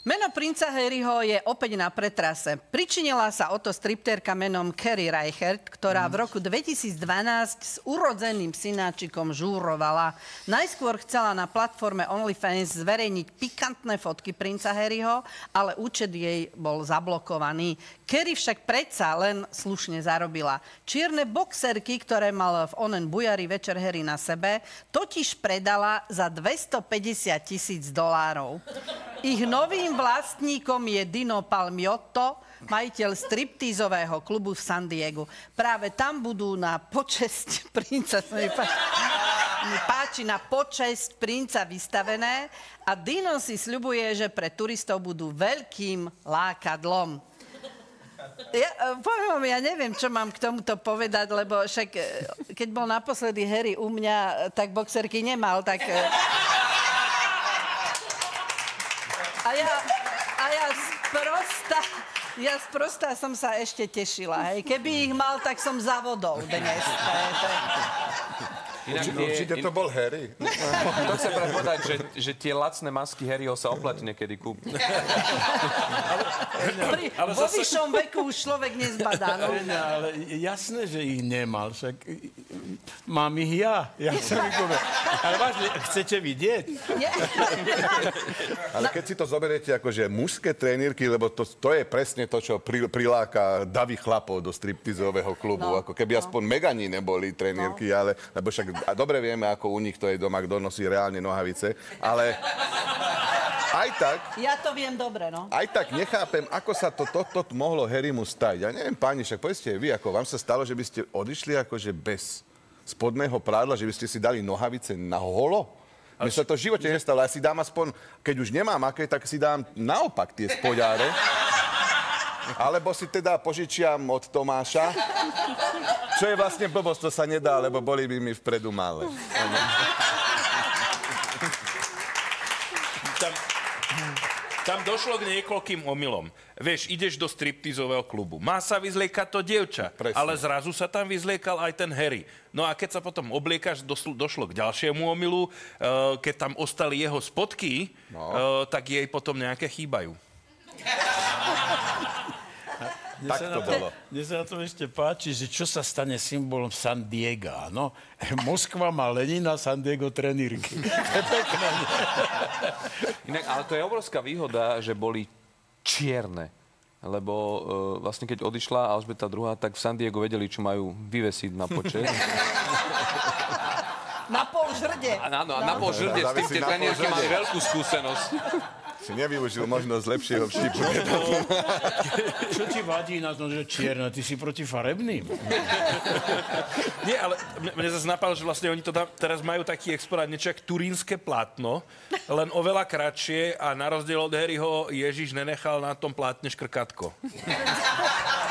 Meno princa Harryho je opäť na pretrase. Pričinila sa o to striptérka menom Carrie Reichert, ktorá v roku 2012 s urodzeným synáčikom žúrovala. Najskôr chcela na platforme OnlyFans zverejniť pikantné fotky princa Harryho, ale účet jej bol zablokovaný. Carrie však predsa len slušne zarobila. Čierne boxerky, ktoré mal v onen bujarý večer Harry na sebe, totiž predala za $250,000. Ich novým vlastníkom je Dino Palmiotto, majiteľ striptízového klubu v San Diegu. Práve tam budú na počesť princa, mi páči, na počesť princa vystavené a Dino si sľubuje, že pre turistov budú veľkým lákadlom. Ja neviem, čo mám k tomuto povedať, lebo však keď bol naposledy Harry u mňa, tak boxerky nemal, tak... A ja sprostá som sa ešte tešila, hej. Keby ich mal, tak som za vodou dnes. Určite to bol Harry. To chcem povedať, že tie lacné masky Harryho sa oplatí niekedy kúpiť. Vo vyššom veku už človek nezbadá. No. Ale jasné, že ich nemal. Však mám ich ja. Ale vážne, chcete vidieť? Ale keď si to zoberiete akože mužské trenírky, lebo to je presne to, čo priláka davy chlapov do striptizového klubu. No, ako keby aspoň Megani neboli trenírky, ale... Lebo však a dobre vieme, ako u nich to je doma, kto nosí reálne nohavice, ale aj tak... Ja to viem dobre, no. Aj tak nechápem, ako sa toto mohlo Harrymu stať. Ja neviem, páni, však povedzte vy, ako vám sa stalo, že by ste odišli akože bez spodného prádla, že by ste si dali nohavice na holo? Mne sa to v živote nestalo. Ja si dám aspoň, keď už nemám aké, tak si dám naopak tie spodiare. Alebo si teda požičiam od Tomáša. Čo je vlastne blbosť, to sa nedá, lebo boli by mi vpredu malé. Tam došlo k niekoľkým omylom. Vieš, ideš do striptizového klubu. Má sa vyzliekať to dievča, ale zrazu sa tam vyzliekal aj ten Harry. No a keď sa potom obliekaš, došlo k ďalšiemu omylu. Keď tam ostali jeho spodky, tak jej potom nejaké chýbajú. Tak to bolo. Mne sa na tom ešte páči, že čo sa stane symbolom San Diega, no? Moskva má Lenina, San Diego trenírky. Inak, ale to je obrovská výhoda, že boli čierne. Lebo vlastne keď odišla Alžbeta II, tak v San Diego vedeli, čo majú vyvesiť na počet. Na pol žrde. Áno, na pol žrde. S tým tie trenírky mali veľkú skúsenosť. Si nevyužil možnosť lepšieho vštipu. Čo ti vadí na tom, že čierna? Ty si proti farebným? Nie, ale mne zase napadlo, že vlastne oni to teraz majú taký exponát, niečo jak turínske plátno, len oveľa kratšie a na rozdiel od Harryho Ježiš nenechal na tom plátne škrkátko.